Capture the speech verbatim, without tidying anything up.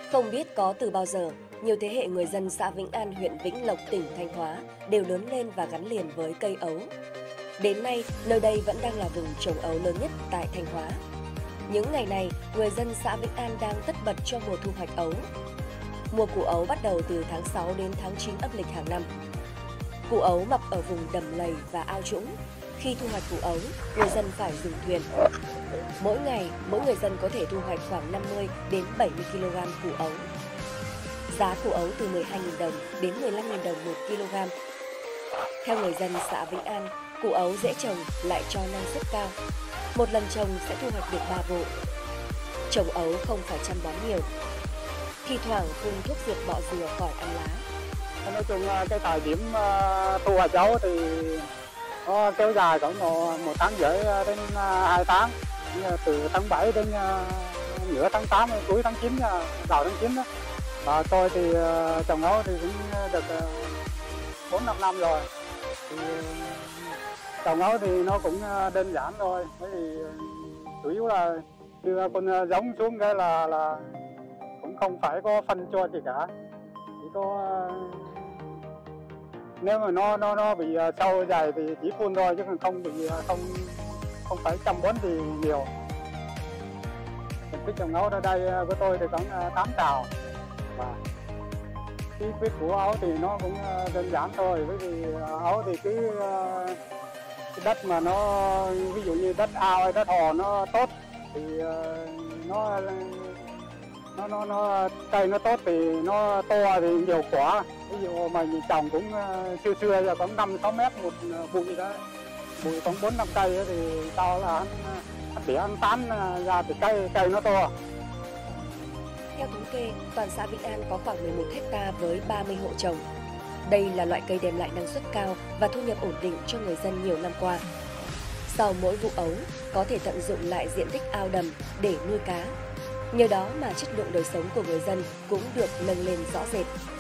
Không biết có từ bao giờ, nhiều thế hệ người dân xã Vĩnh An, huyện Vĩnh Lộc, tỉnh Thanh Hóa đều lớn lên và gắn liền với cây ấu. Đến nay, nơi đây vẫn đang là vùng trồng ấu lớn nhất tại Thanh Hóa. Những ngày này, người dân xã Vĩnh An đang tất bật cho mùa thu hoạch ấu. Mùa củ ấu bắt đầu từ tháng sáu đến tháng chín âm lịch hàng năm. Củ ấu mọc ở vùng đầm lầy và ao trũng. Khi thu hoạch củ ấu, người dân phải dùng thuyền. Mỗi ngày, mỗi người dân có thể thu hoạch khoảng năm mươi đến bảy mươi ki lô gam củ ấu. Giá củ ấu từ mười hai nghìn đồng đến mười lăm nghìn đồng một kg. Theo người dân xã Vĩnh An, củ ấu dễ trồng lại cho năng suất cao. Một lần trồng sẽ thu hoạch được ba vụ. Trồng ấu không phải chăm bón nhiều. Thi thoảng phun thuốc diệt bọ dừa khỏi ăn lá. Nói chung cái thời điểm thu hoạch ấu thì nó kéo dài khoảng một, một tháng rưỡi đến hai tháng, từ tháng bảy đến nửa tháng tám, cuối tháng chín, đầu tháng chín đó. Và tôi thì trồng ấu thì cũng được bốn năm năm rồi. Thì trồng ấu thì nó cũng đơn giản thôi, bởi vì chủ yếu là đưa con giống xuống cái là là cũng không phải có phân cho gì cả. Chỉ có nếu mà nó nó nó bị sâu dày thì chỉ phun thôi, chứ không bị không không phải chăm bón gì nhiều. Diện tích trồng ấu ở đây của tôi thì khoảng tám trào, và cái quyết của ấu thì nó cũng đơn giản thôi, bởi vì ấu thì cứ cái đất mà nó ví dụ như đất ao hay đất hồ nó tốt thì nó nó nó nó cây nó tốt thì nó to thì nhiều quả. Ví dụ mà mình trồng cũng xưa xưa giờ khoảng năm sáu mét một bụi đó, bụi khoảng bốn năm cây thì sau là ăn tỉa ăn tán ra thì cây cây nó to. Theo thống kê, toàn xã Vĩnh An có khoảng mười một héc ta với ba mươi hộ trồng. Đây là loại cây đem lại năng suất cao và thu nhập ổn định cho người dân nhiều năm qua. Sau mỗi vụ ấu, có thể tận dụng lại diện tích ao đầm để nuôi cá. Nhờ đó mà chất lượng đời sống của người dân cũng được nâng lên rõ rệt.